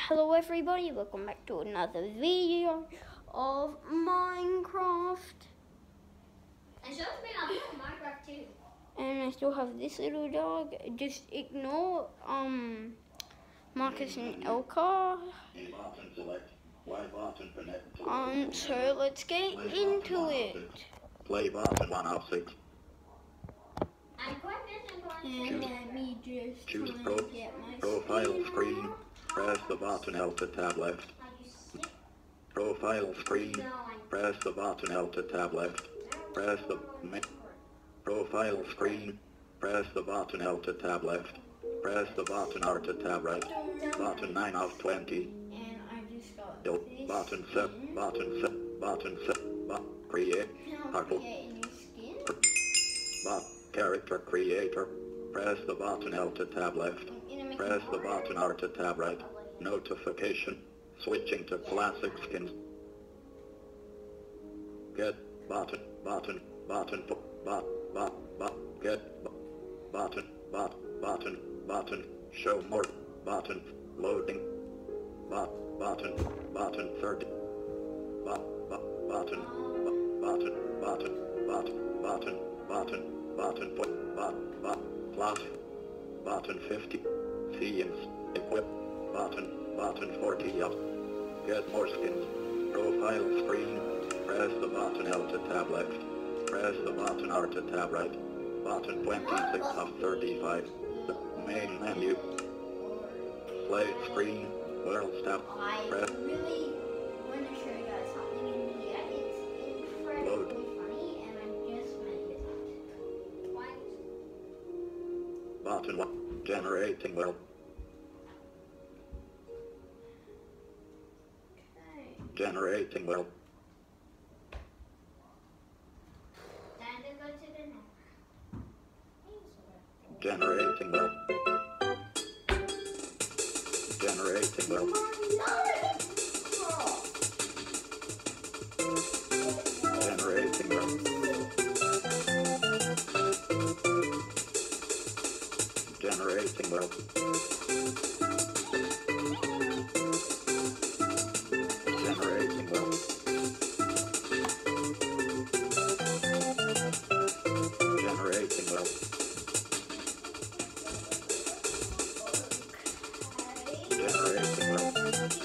Hello everybody, welcome back to another video of Minecraft. And show me on Minecraft too. And I still have this little dog. Just ignore Marcus and Elka. So let's get into it. Play button 1 of 6. And let me just Choose try and get my profile screen. Press the button L to tab left. Profile screen. Press the button L to tab left. Press the profile screen. Press the button L to tab left. Press the button R to tab right. Button 9 of 20. And I just got Button set. Button set. Button set. Create. Character creator. Press the button L to tab left. Press the button R to tab right. Notification. Switching to classic skins. Get button button button get button button show more button loading button 30 button plus button 50 themes equip button 40 up get more skins profile screen press the button L to tab left press the button R to tab right button 26 of 35 the main menu play screen world tab press really want to show you guys something in here. It's incredibly funny, and I just made it. button 1 generating world generating world generating world generating world generating world generating world generating world generating world generating world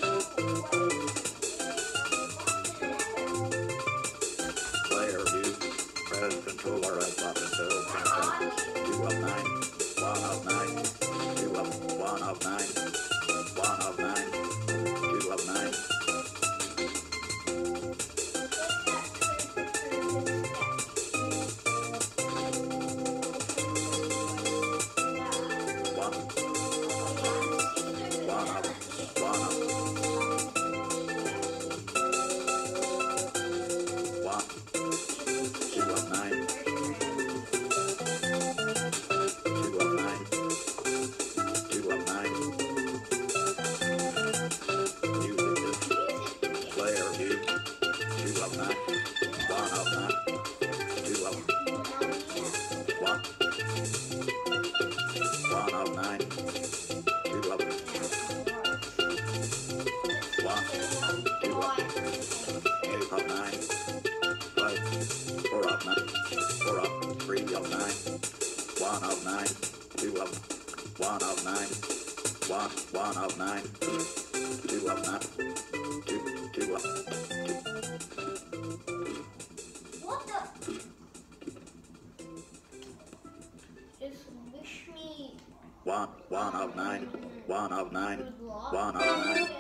player view press control or right button to open 2 of 9 1 of 9 2 of 1 of 9 1 of 9 2 of 9 1 of 9, 2 of 9, 2 of 2. What the? Just wish me 1 of 9, 1 of 9, 1 of 9,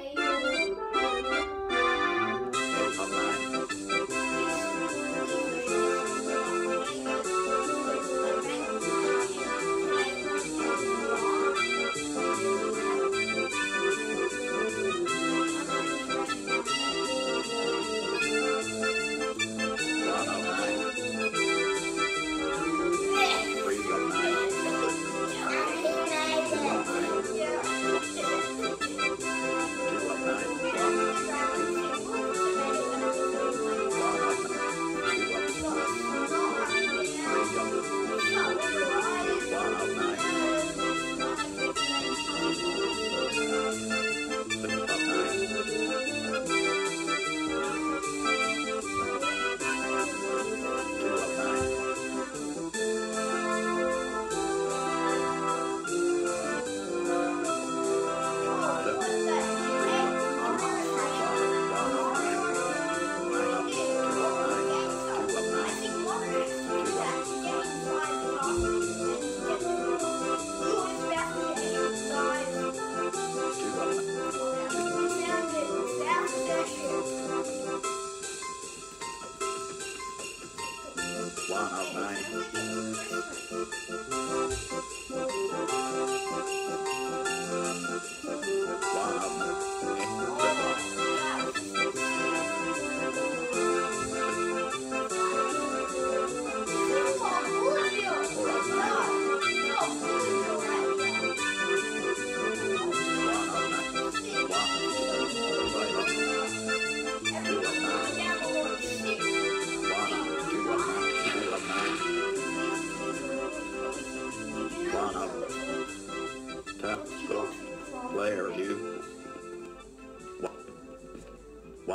8 of 9. Two of 9.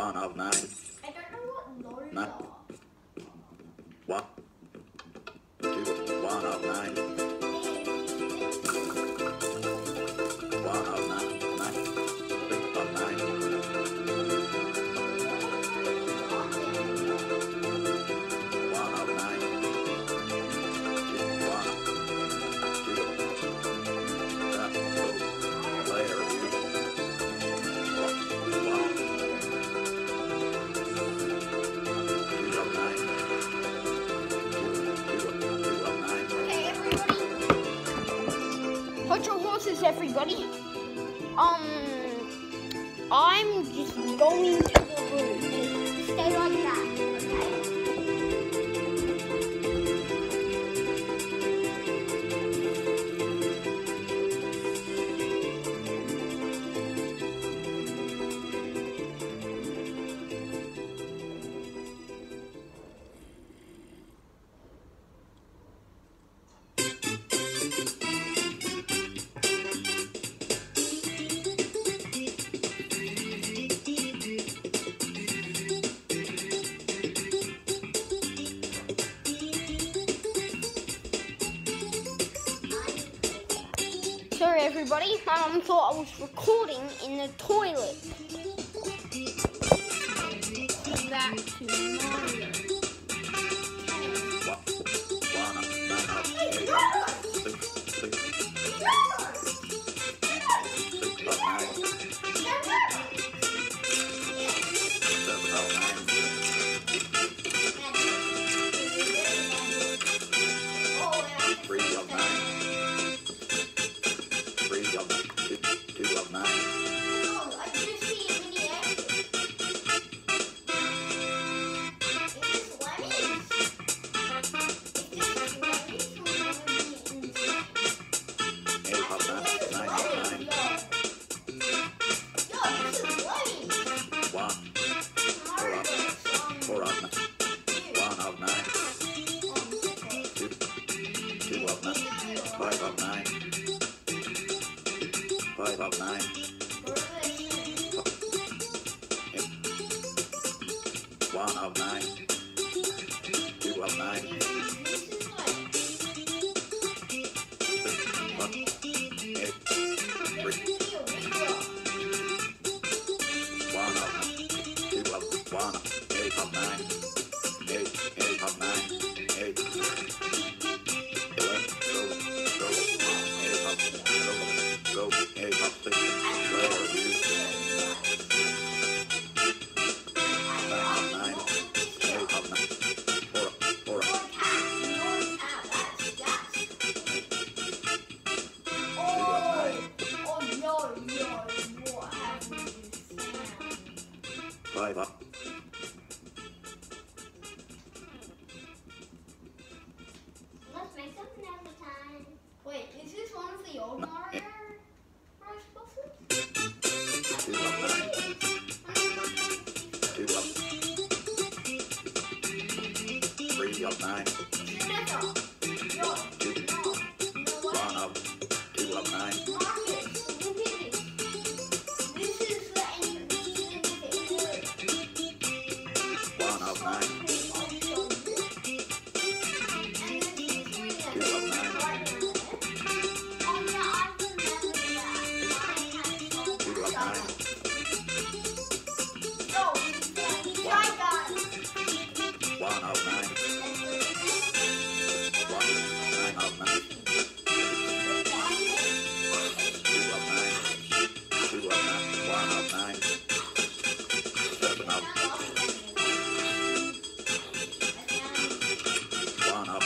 1 of 9. I don't know what those Nine. are. 1, 2, 1 of 9. 1 of 9, 9, 6 of 9. 1 of 9. 2, 1, 2. That's go. Player view. 1, 2 of 9. 2 of 9. Okay, everybody. Hold your horses, everybody. I'm just going to the room. Just stay like that, okay? Sorry, everybody. My mum thought I was recording in the toilet. Back to Mario. 1 of 9 of 8. 6 of 9. 7 of 9. 3 of 9. 3 of 2 of 9. Let's make something every time. Wait, is this one of the old Mario rice bosses? 2 of 9. 2 of 3 of 9. 1 of 2 of 9. This is the entrance. 1 of 9. 2 of 9. 2 of 9. 1 of 9. 9 of 9. 2 of 9. 2 of 9. 1 of 9. 7 of 1 of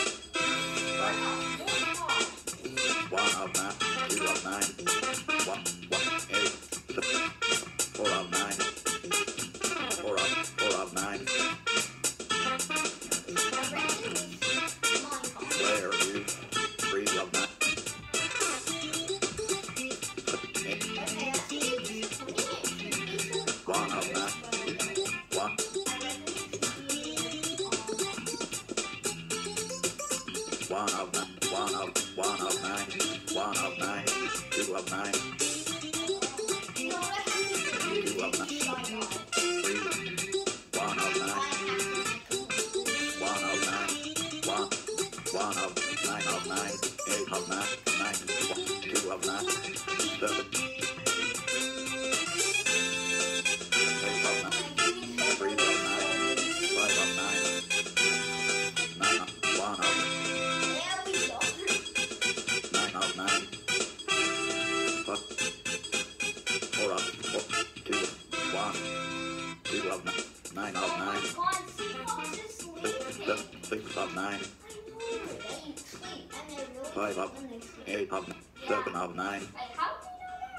1 of 9. 2 of 9. 1 8. 4 of 9. 4 of 9. Player view. 3 of 9. 1 of 9. 1. 1 of 9. 1 of 9. 1 of 9. 2 of 9. 2 of 1, 2 of 9 of 9, Oh my God, Seahawks is sleeping. 6 of 9, I know it. They sleep and they're really 5 of when they sleep. 8 of 7 of 9, Like, how do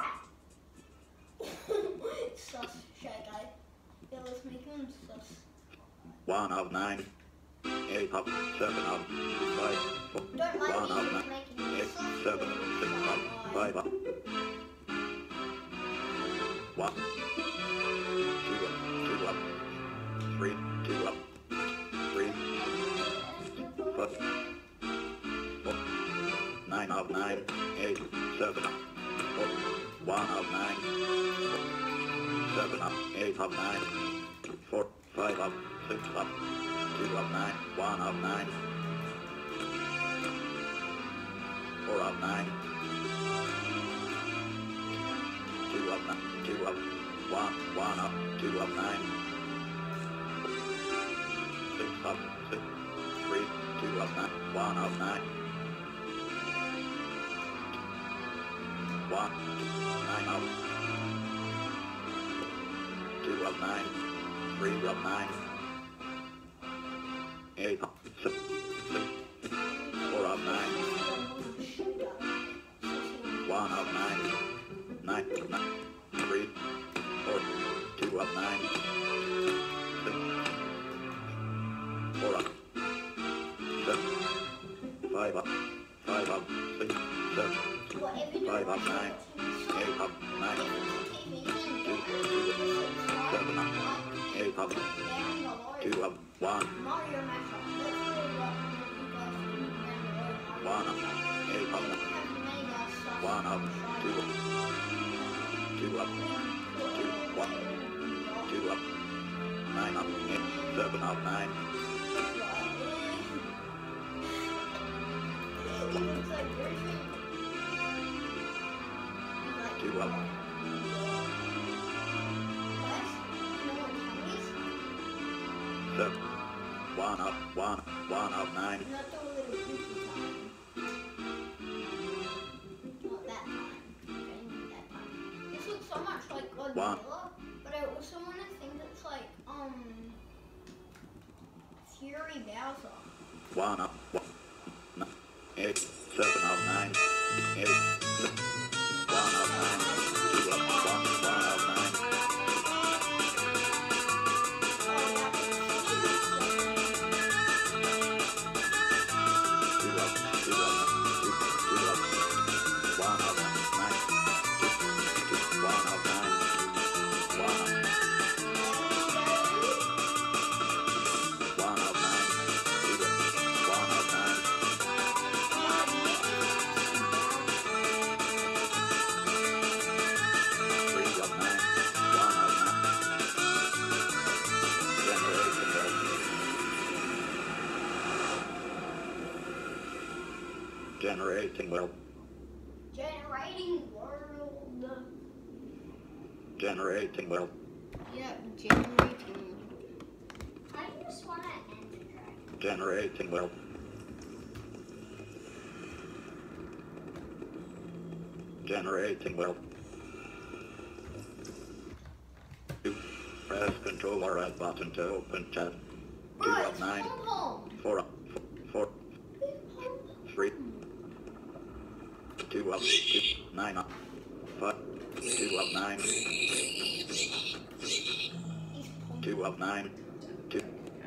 you know that? Sus, shy guy. Yeah, let's make him sus. 1 of 9, 8 of 7 of 5, 4, Don't let 1 of me 9, make him 8, sus. 7, 6 of 5 of 1, 2 of 3, 2 of 3, 5, 4, 9 of 9, 8, 7 of 4, 1 of 9, 7 of 8 of 9, 4, 5 of 6 of 2 of 9, 1 of 9, 4 of 9, 2 of 9, 2 of 1, 1 of 2 of 9, 6 of 6, 3, 2 of 9, 1 of 9, 1, 9 of 2 of 9, 3 of 9, 8 of 6, 4 of 9, 1 of 9, 9, 3, 4, 2 of 9, 6, 4 of 7, 5 of 6, 7, 5 of 9, 8 of 9, 2 of 7 of 8 of 2 of 1, 1 of 8 of 1 of 2 of 2 of 2, 1, 2 of 9 of 8, 7 of 9, 2 of 7, 1 of 1, 1 of 9, Not the little goofy time. Not that time. Okay, not that time. This looks so much like Godzilla, but I also want to think it's like, Fury Bowser. 1 of 8, 7 of 9, 8, 6, 1 of 9, 2 of 1, 1 of 9, 2 of 2 of 2 of 1 of 9, 2, 1 of 9, 1 of 1 of 9, 2 of 1 of 9, 3 of 9, 1 of 9. Generating world. Generating world. Generating world. Yeah, generating. I just want to end the track. Generating world. Generating world. Press Control or Alt button to open chat. 2 of 9, 4 of 4, 3, 2 of 2, 9 of 5, 2 of 9, 2 of 9, 2,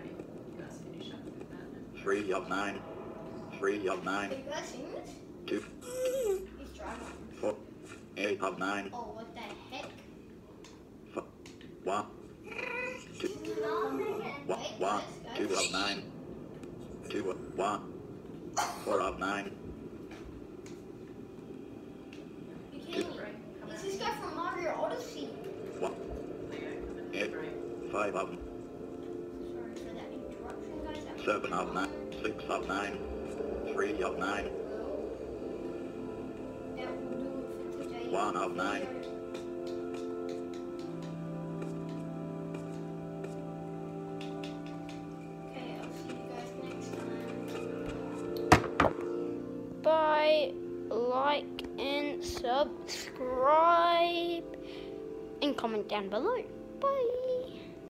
3 of 9, 3 of 9, Are you guys seeing this? 2, He's driving. 4, 8 of 9, Oh, what the heck? 1, 2, 1, 2 of 9, 2 of 1, 4 of 9, It's this guy from Mario Odyssey. 1, 8, 5 of Sorry for that interruption, guys. 7 of 9, 6 of 9, 3 of 9, That will do it for today. 1 of 9, Okay, I'll see you guys next time. Bye, like and subscribe and comment down below.